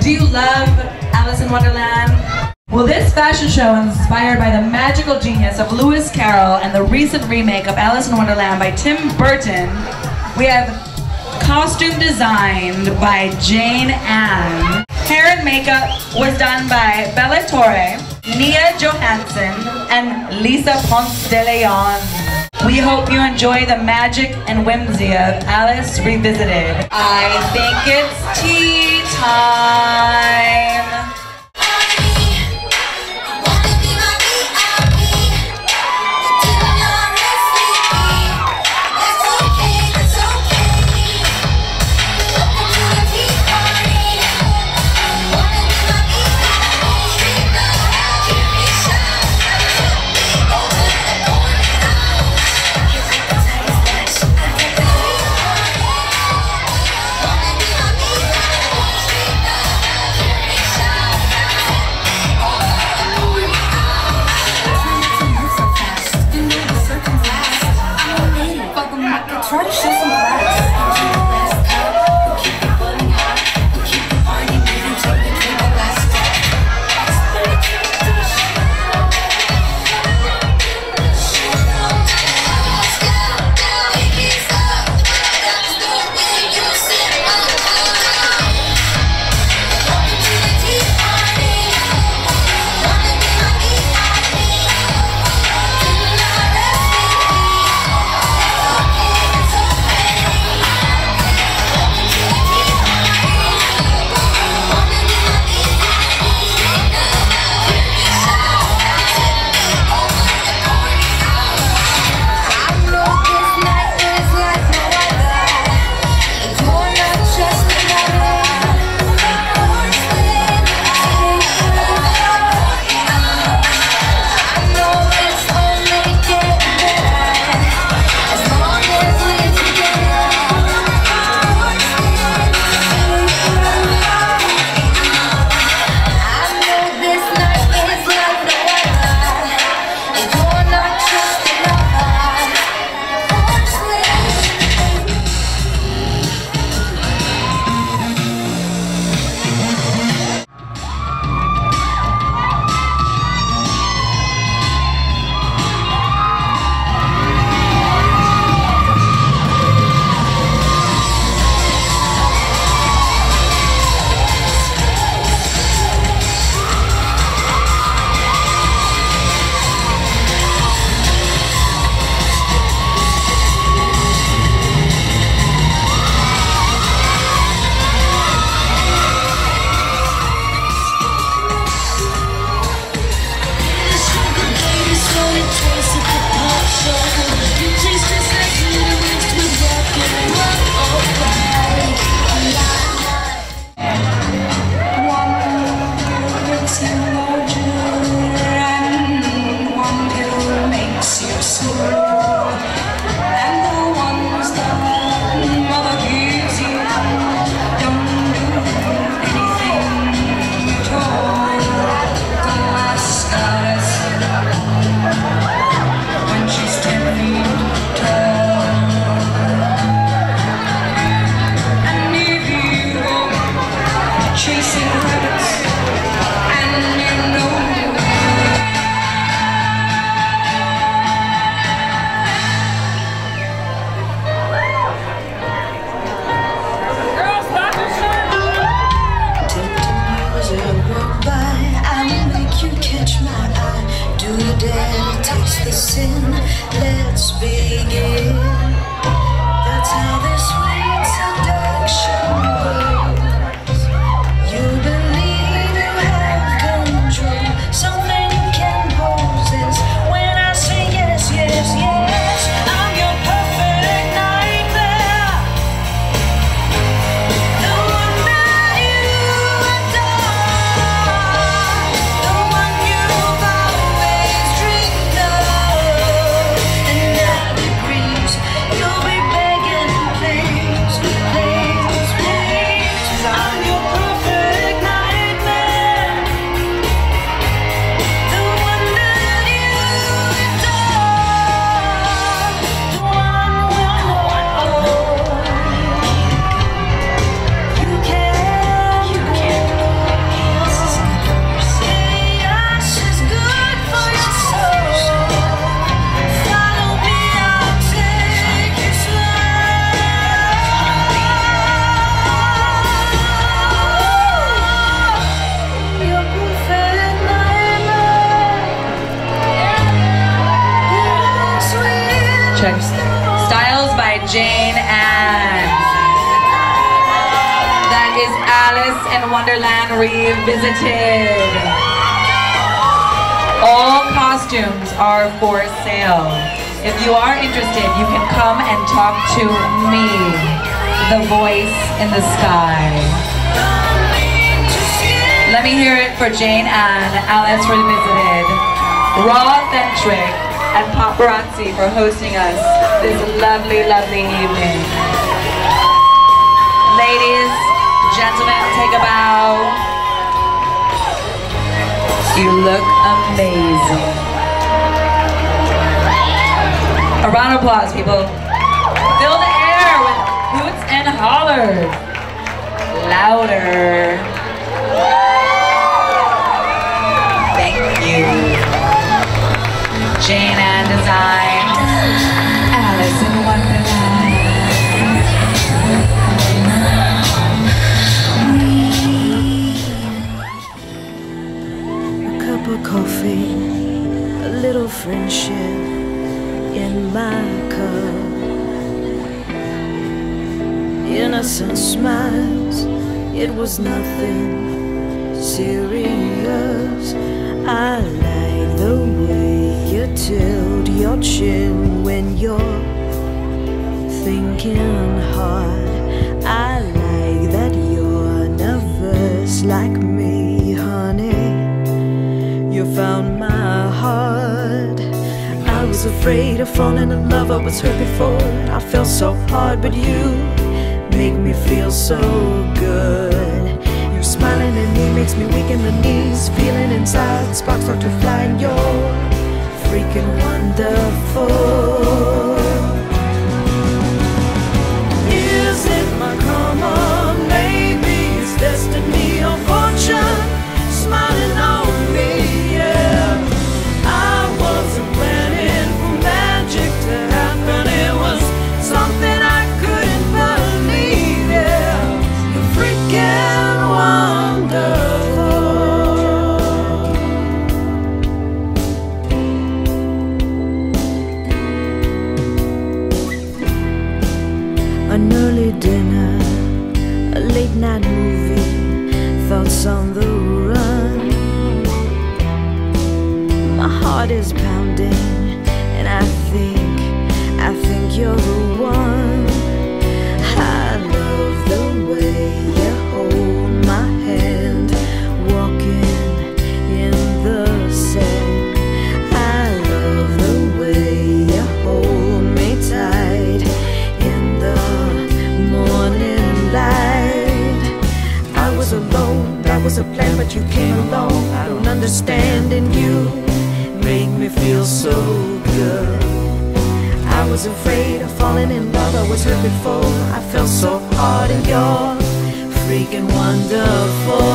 Do you love Alice in Wonderland? Well, this fashion show is inspired by the magical genius of Lewis Carroll and the recent remake of Alice in Wonderland by Tim Burton. We have costume designed by Jane Ann. Hair and makeup was done by Bella Torre, Nia Johansson, and Lisa Ponce de Leon. We hope you enjoy the magic and whimsy of Alice Revisited. I think it's tea time. Let's begin. That's how this sweet seduction works. You check. Styles by Jane Ann. That is Alice in Wonderland Revisited. All costumes are for sale. If you are interested, you can come and talk to me, the voice in the sky. Let me hear it for Jane Ann, Alice Revisited, Raw-Centric, and Paparazzi for hosting us this lovely, lovely evening. Ladies, gentlemen, take a bow. You look amazing. A round of applause, people. Fill the air with hoots and hollers. Louder. Thank you. Jane Ann Design, Alice in Wonderland. A cup of coffee, a little friendship in my cup. Innocent smiles, it was nothing serious. I like the way you tilt your chin when you're thinking hard. I like that you're nervous like me, honey. You found my heart. I was afraid of falling in love, I was hurt before. I felt so hard, but you make me feel so good. You smiling at me makes me weak in the knees. Feeling inside, sparks start to fly, and you're freaking wonderful. Is it my karma? Maybe it's destiny or fortune smiling on me, yeah. I wasn't planning for magic to happen. It was something I couldn't believe, yeah. You're freaking wonderful. An early dinner, a late night movie, thoughts on the run. My heart is pounding, and I think you're the one. I love the way you hold my hand, walking in the sand. I love the way you hold me tight in the morning light. I was alone, that was a plan, but you came along. I don't understand, and you make me feel so good. I was afraid of falling in love, I was hurt before. I felt so hard, and you're freaking wonderful.